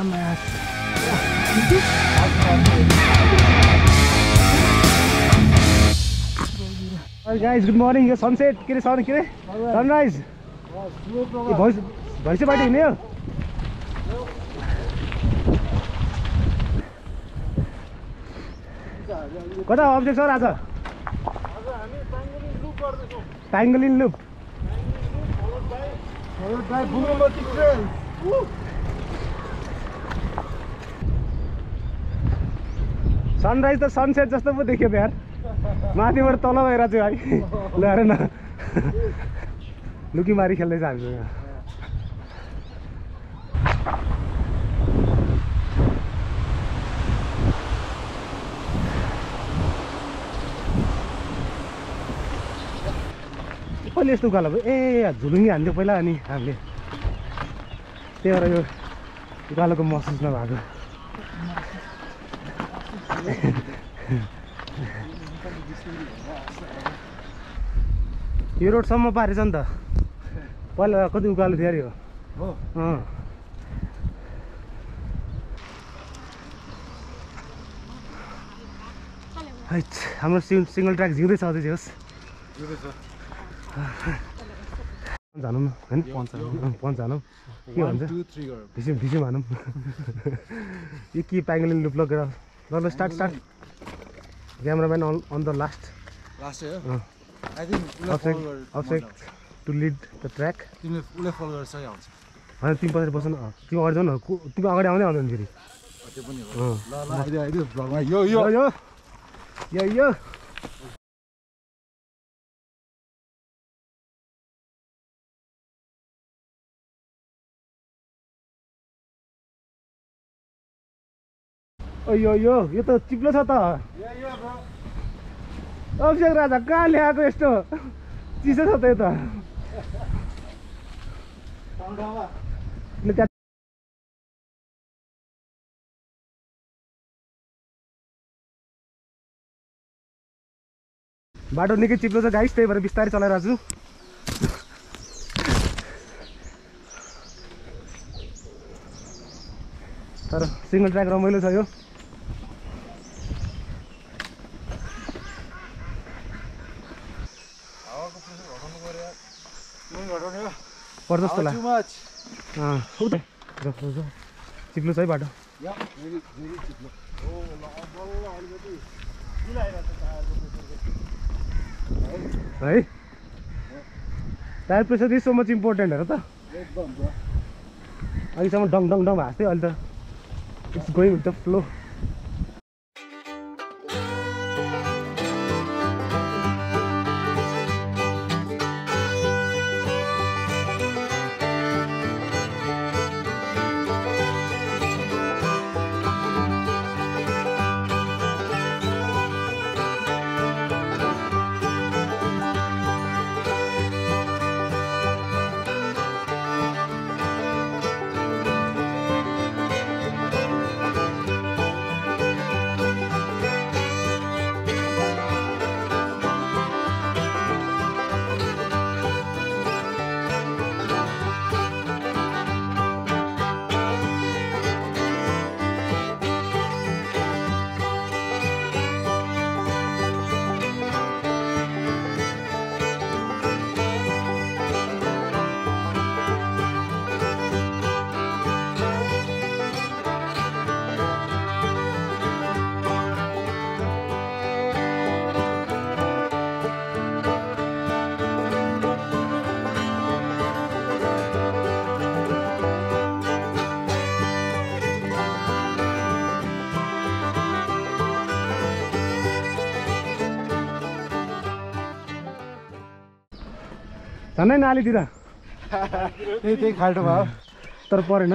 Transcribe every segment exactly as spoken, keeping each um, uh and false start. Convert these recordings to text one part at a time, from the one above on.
Guys good morning. यो sunset के अरे सन के अरे सनराइज भैँस भैँसेबाट हिँड्ने हो। कता अब्जेक्ट सर आज? Pangolin loop. सनराइज त सनसेट जस्तो पो देखियो त यार। माथिबाट तल भएर चाहिँ है ल हेर न लुकीमारी खेल्दैछ हामीसँग यहाँ। कहिले यस्तो उकालो भयो? ए झुलुङ्गी हान्थ्यो पहिला अनि हामीले त्यही भएर यो उकालोको महसुस नभएको। यो रोडसम्म पारेछ नि त। पहिला कति उकालो थियो अरे यो। अँ हैट हाम्रो सिङ्गल ट्र्याक जिउँदैछ अझै चाहिँ होस् हानौँ न होइन पन्च हानौँ के भन्छ भिसिम भिसिम हानौँ। यो के प्याङ्गोलिन लुप लगेर ल ल start start. Cameraman on on the last last I think object to lead the track. तिमीले उले फलो गरेर सही आउँछ हैन तिमी पछि बस्न तिमी अगाडि जाऊ न। तिमी अगाडि आउँदै आउँदैन फेरि। त्यो पनि हो। ल ल आइदियो आइदियो भ्लगमा यो यो यो यो यो ओ यो यो यो त चिप्लो छ त। अभिषेक राजा कहाँ ल्याएको यस्तो चिसो छ त यो त। बाटो निकै चिप्लो छ गाइस, त्यही भएर बिस्तारै चलाइरहेको छु। तर सिङ्गल ट्र्याक रमाइलो छ यो। पर्छ जस्तो लाग्छ। चिप्लो छ है बाटो। है tyre pressure is so much important हेर त। अहिलेसम्म डङ डङ डङ भएको थियो, अहिले त it's going with the flow. झन्डै नालीतिर त्यही त्यही खाल्टो भयो तर परेन।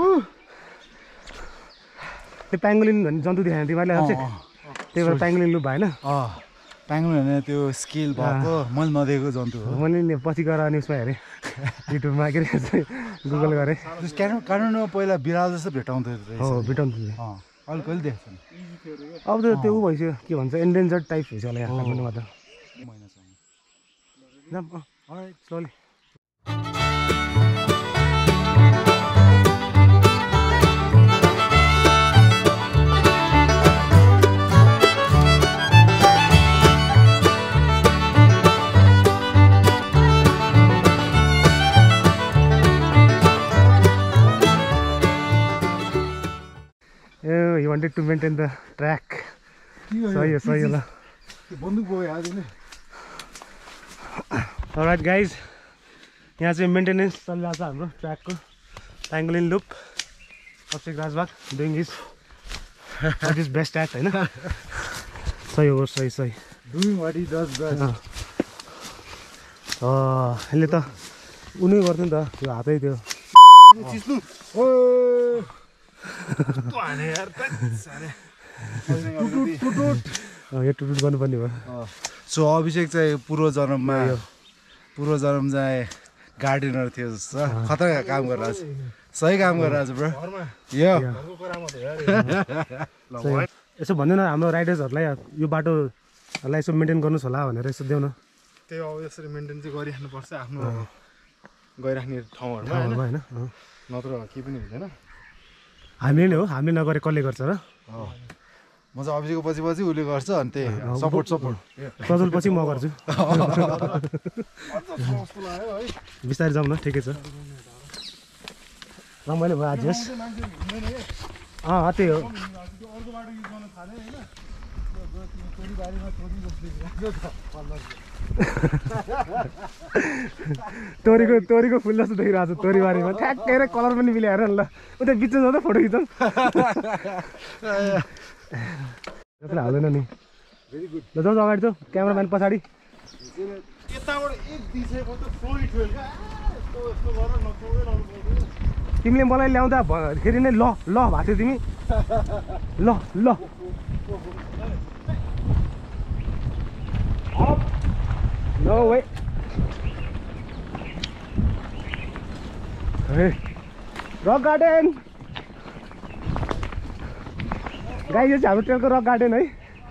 त्यो प्याङ्गोलिन भन्ने जन्तु देखाएन तिमीहरूले अभिषेक, त्यही भएर प्याङ्गोलिन लुप भएन। अँ प्याङ्गोलिन भने त्यो स्केल भएको मैले नदेखेको जन्तु हो। मैले पछि गएर न्युजमा हेरेँ, युट्युबमा के अरे गुगल गरेँ। काठमाडौँमा पहिला बिरालो जस्तो भेटाउँथ्यो हो भेटाउँथो। अँ अहिले कहिले देख्छ नि। अब त त्यो ऊ भइसक्यो के भन्छ एन्डेन्जर्ड टाइप भइसक्यो होला यहाँ काठमाडौँमा त। Alright, slowly. Oh, he wanted to maintain the track. सही हो सही हो ल बन्दुक बोयो आजले Alright guys, यहाँ चाहिँ मेन्टेनेन्स चलिरहेको छ हाम्रो ट्र्याकको pangolin loop Abhishek Rajbagh doing his what is best at होइन सही हो सही सही doing what he does best यसले त उनी गर्थ्यो नि त त्यो हातै त्यो चिस्नु ओ तो हाने यार सारे यो टुटुट गर्नुपर्ने भयो सो अभिषेक चाहिँ पूर्व जन्ममा पूर्व जन्म चाहिँ गार्डनर थियो जस्तो खतरा काम गरिरहेको छ सही काम गरिरहेको छ ब्रो यो यसो भन्दैन हाम्रो राइडर्सहरूलाई यो बाटोहरूलाई यसो मेन्टेन गर्नुहोस् होला भनेर यसो देऊ न त्यही अब यसरी मेन्टेन चाहिँ गरिराख्नुपर्छ आफ्नो गइराख्ने ठाउँहरूमा होइन नत्र केही पनि हुँदैन हामीले नै हो हामीले नगरे कसले गर्छ र म चाहिँ अभिषेकको पछि पछि उसले गर्छ अनि त्यही सपोर्ट सपोर्ट प्रज्वल पछि म गर्छु बिस्तारै जाउँ न ठिकै छ रमाइलो भयो आज अँ त्यही हो तोरीको तोरीको फुल जस्तो देखिरहेको छ तोरीबारीमा ठ्याक्कै कलर पनि मिलाएर ल उता बिचमा जाँदा फोटो खिचौँ त्यसलाई हाल्दैन नि ल जाउँ अगाडि जाउँ क्यामेराम्यान पछाडि तिमीले मलाई ल्याउँदा फेरि नै ल ल भएको थियो तिमी ल ल नो वे रक गार्डन गाई यो चाहिँ हाम्रो ट्रेलको रक गार्डन है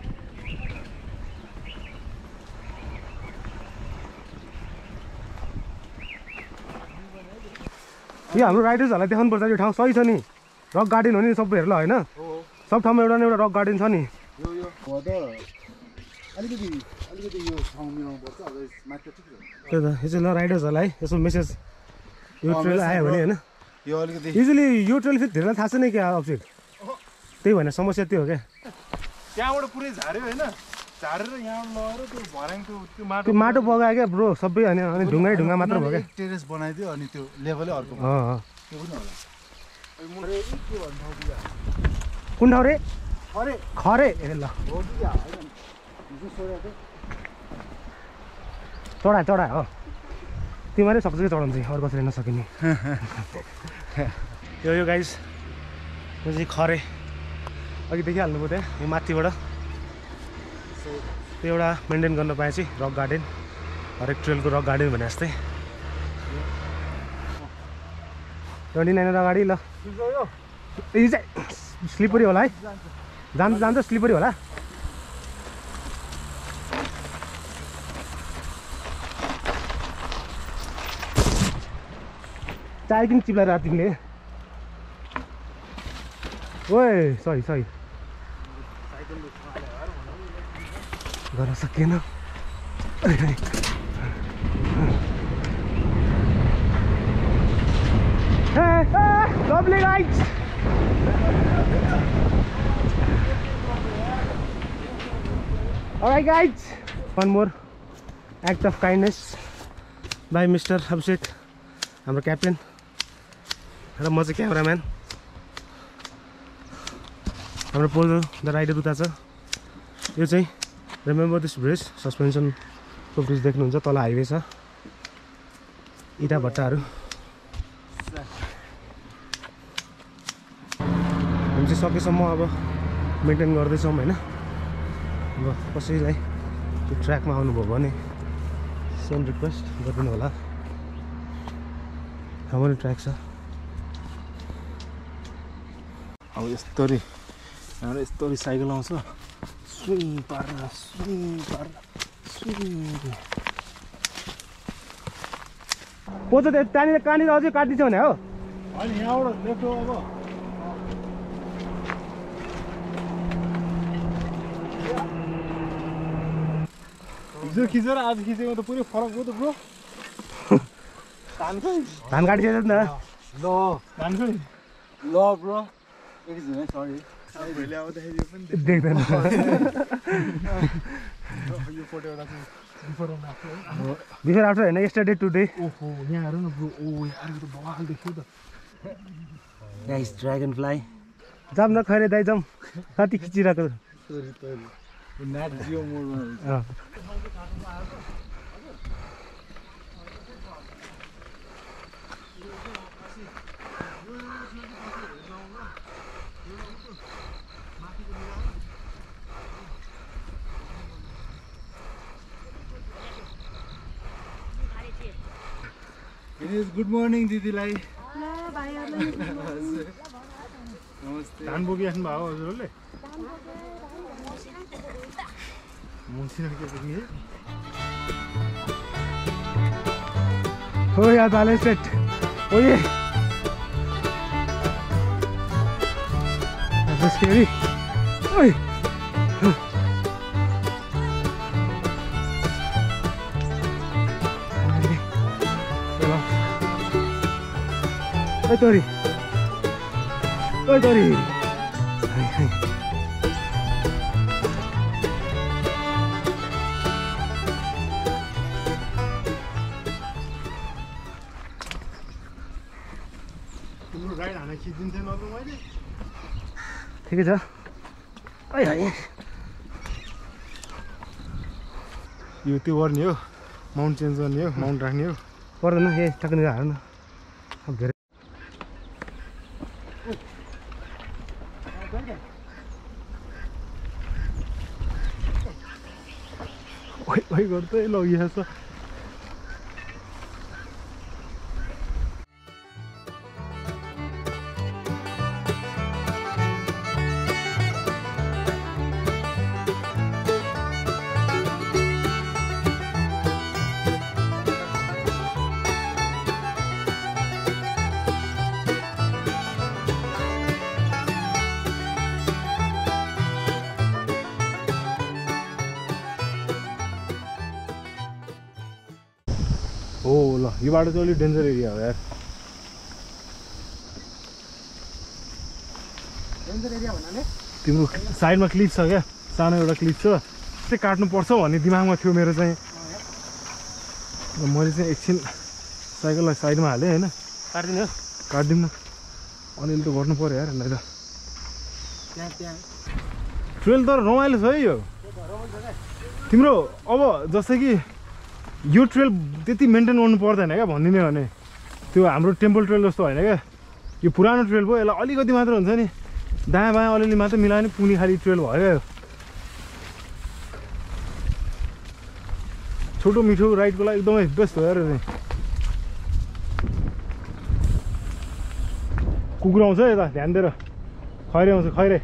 यो हाम्रो राइडर्सहरूलाई देखाउनु पर्छ यो ठाउँ सही छ नि रक गार्डन हो नि सबैहरूलाई होइन सब ठाउँमा एउटा न एउटा रक गार्डन छ नि त्यही त यो चाहिँ ल राइडर्सहरूलाई यसो मेसेज यो ट्रेल आयो भने होइन यो अलिकति युजली यो ट्रेल फेरि धेरैलाई थाहा छैन क्या अभिषेक त्यही भएन समस्या त्यो हो क्या त्यहाँबाट पुरै झार्यो होइन झारेर यहाँ लगेर त्यो भर्याङको त्यो माटो त्यो माटो बगायो क्या ब्रो सबै होइन अनि ढुङ्गा ढुङ्गा मात्र भयो क्या टेरेस बनाइदियो अनि त्यो लेभलै अर्को अँ त्यो पनि होला कुन ठाउँ रे खरे खरे ए ल चढा चढा हो तिमीले सक्छ कि चढाउनु चाहिँ अरू कसैले नसकिने यो यो गाइस यो चाहिँ खरे अघि देखिहाल्नुभयो त्यहाँ यो माथिबाट त्यो एउटा मेन्टेन गर्न पाए चाहिँ रक गार्डन हरेक ट्रेलको रक गार्डन भने जस्तै ट्वेन्टी नाइन अगाडि ल यो चाहिँ स्लिपरी होला है जान्छ जान्छ स्लिपरी होला चाय किन चिप्लाएर तिमीले ओए सही सही गर्न सकिएन lovely guys alright guys one more act of kindness by Mister Abhishek हाम्रो क्याप्टेन र म चाहिँ क्यामेराम्यान हाम्रो पोलो द राइडर उता छ यो चाहिँ रिमेम्बर दिस ब्रिज सस्पेन्सनको ब्रिज देख्नुहुन्छ तल हाइवे छ इटा भट्टाहरू हामी चाहिँ सकेसम्म अब मेन्टेन गर्दैछौँ होइन अब कसैलाई त्यो ट्र्याकमा आउनुभयो भने सेम रिक्वेस्ट गरिदिनु होला हाम्रो ट्र्याक छ अब यस्तरी यहाँबाट यस्तरी साइकल आउँछ स्विङ पारेर स्विङ पारेर स्विङ पोचो त्यहाँनिर कहाँनिर अझै काटिदिन्छ भने हो अनि यहाँबाट लेफ्ट अब हिजो खिचेर आज खिचेको त पुरै फरक हो त ब्रो धान धान काटिसकेको नि त ल धान ल ब्रो एकछिन है सरी देख्दैन बिफोर आफ्टर होइन यस्टरडे टुडे ओहो यहाँ हेर न ब्रो ओ यार यो त बवाल देखियो त गाइस ड्रागन फ्लाई जाम न खरे दाइ जाम कति खिचिरहेको सरी सरी नेट जियो मोडमा अँ गुड मर्निङ दिदीलाई धान बोकिराख्नु भएको हो हजुरहरूले हो या बाले सेट ओए That's scary. Oi. Oi Tori. Oi Tori. Hai hai. तिम्रो राइड हाना खिचिदिन्थेन त मैले ठिकै छ है है यो त्यो गर्ने हो माउन्ट चेन्ज गर्ने हो माउन्ट राख्ने हो पर्दैन ए टक्क निका हार्नु अब धेरै ओइ ओइ गर्दै लगिहाल्छ हो ल यो बाटो चाहिँ अलिक डेन्जर एरिया हो यार डेन्जर एरिया भन्नाले तिम्रो साइडमा क्लिप छ क्या सानो एउटा क्लिप छ त्यस्तै काट्नुपर्छ भन्ने दिमागमा थियो मेरो चाहिँ र मैले चाहिँ एकछिन साइकललाई साइडमा हालेँ होइन काट्दिनु हो काटिदिउँ न अलिअलि त गर्नु पऱ्यो यार नै त त्यहाँ त्यहाँ ट्रेल तर रमाइलो छ है यो तिम्रो अब जस्तै कि यो ट्रेल त्यति मेन्टेन गर्नु पर्दैन क्या भनिदिने भने त्यो हाम्रो टेम्पल ट्रेल जस्तो होइन क्या यो पुरानो ट्रेल भयो यसलाई अलिकति मात्र हुन्छ नि दायाँ बायाँ अलिअलि मात्र मिलायो भने पुग्ने खालि ट्रेल भयो क्या छोटो मिठो राइडको लागि एकदमै बेस्ट हो यार नि कुकुर आउँछ यता ध्यान दिएर खैरे आउँछ खैरे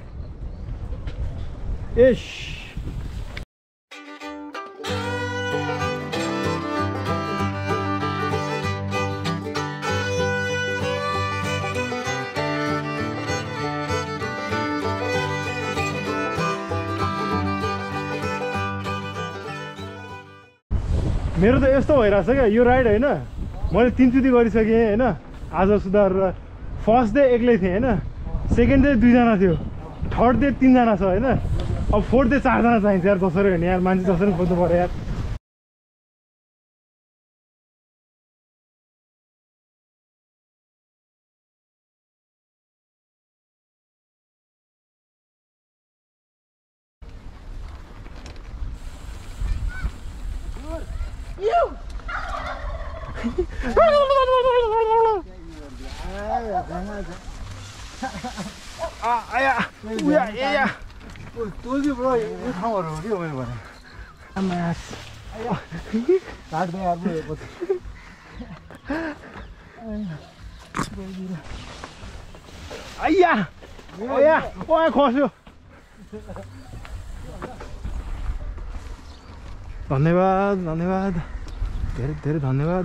एस मेरो त यस्तो भइरहेछ क्या यो राइड होइन मैले तिनचोटि गरिसकेँ होइन आज सुधारेर फर्स्ट डे एक्लै थिएँ होइन सेकेन्ड डे दुईजना थियो थर्ड डे तिनजना छ होइन अब फोर्थ डे चारजना चाहिन्छ यार जसरी होइन यार मान्छे जसरी खोज्नु पऱ्यो यार आया उया एया तोजी ब्रो यो ठाउँहरु हो कि हो मैले भने आमास काट्दै यार ब्रो यो पछि आया ओया ओया खस्यो धन्यवाद धन्यवाद धेरै धेरै धन्यवाद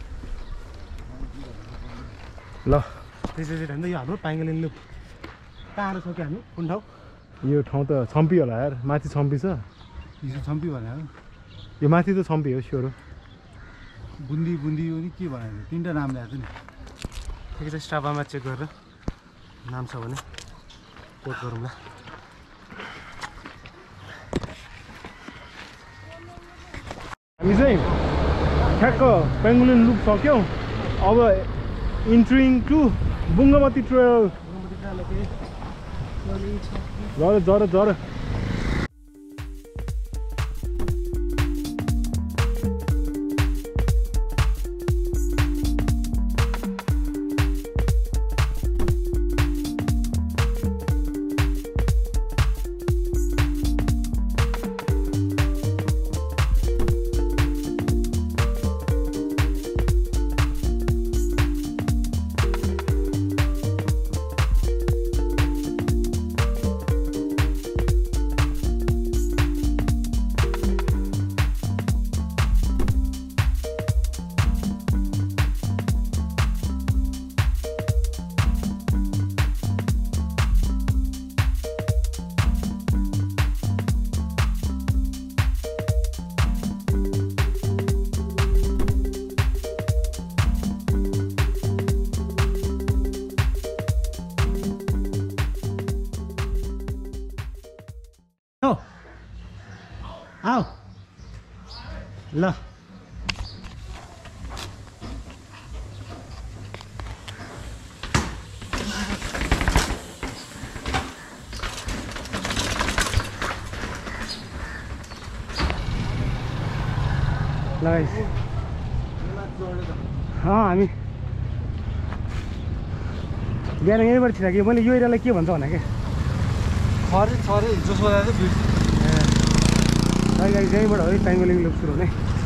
ल त्यसपछि भन्दा यो हाम्रो पाङ्गलिङ लुप टाढो छ कि हामी कुन ठाउँ यो ठाउँ त छम्पी होला यार माथि छम्पी छ यो छम्पी भने यो माथि त छम्पी हो स्योर हो बुन्दी बुन्दी हो नि के भने तिनवटा नाम ल्याएको नि ठिकै छ स्टाफामा चेक गरेर नाम छ भने पोस्ट गरौँला हामी चाहिँ ठ्याक्क पेङ्गुलिन लुप सक्यौँ अब इन्ट्रिङ टु बुङ्गामती ट्रेल झर झर झर आऊ ल ल हामी बिहान यहीँबाट छिराकेँ मैले यो एरियालाई के भन्छ भने क्या खरे छरे हिजो सोधा चाहिँ गाई गाई यहीँबाट है पेङ्गोलिङ लुप सुरु हुने